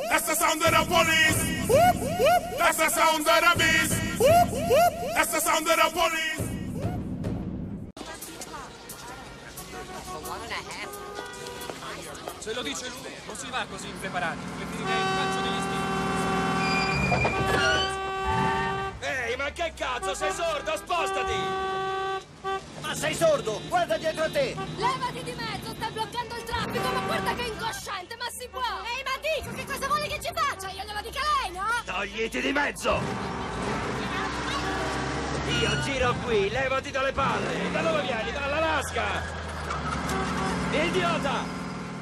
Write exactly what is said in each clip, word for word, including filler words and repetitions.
That's the sound of the police. Whoop, whoop. That's the sound of the beast. Whoop, whoop. That's the sound of the police. Se lo dice lui, non si va così impreparati. Preferirei il calcio degli stili. Ehi, ma che cazzo, sei sordo? Spostati! Ma sei sordo? Guarda dietro a te! Levati di mezzo, stai bloccando il traffico, ma guarda che incosciente, ma si può! Ehi, ma dico, che cosa vuole che ci faccia? Io glielo dica lei, no? Togliti di mezzo! Io giro qui, levati dalle palle! Da dove vieni? Dall'Alaska! Idiota!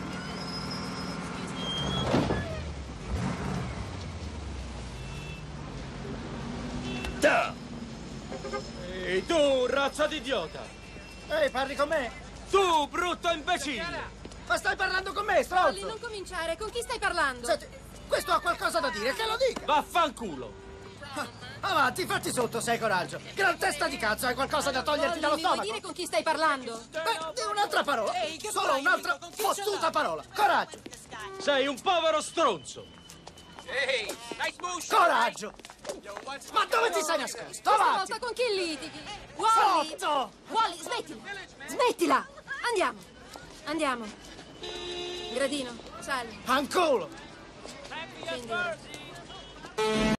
Ehi, tu, razza d'idiota! Ehi, parli con me? Tu, brutto imbecille! Ma stai parlando con me, Olli, stronzo? non cominciare, con chi stai parlando? Senti, questo ha qualcosa da dire, che lo dica! Vaffanculo! Ah, avanti, fatti sotto se hai coraggio! Gran testa di cazzo, hai qualcosa da toglierti Olli, dallo mi vuoi stomaco? dire con chi stai parlando? Beh, di un'altra parola! Solo un'altra fottuta parola! Coraggio! Sei un povero stronzo! Ehi, nice motion! Coraggio! Ma dove ti sei nascosto? Questa Avanti! volta con chi litighi? Wally! Sotto! Wally, smettila! Smettila! Andiamo! Andiamo! Gradino, sali. Fanculo! Scendi ora.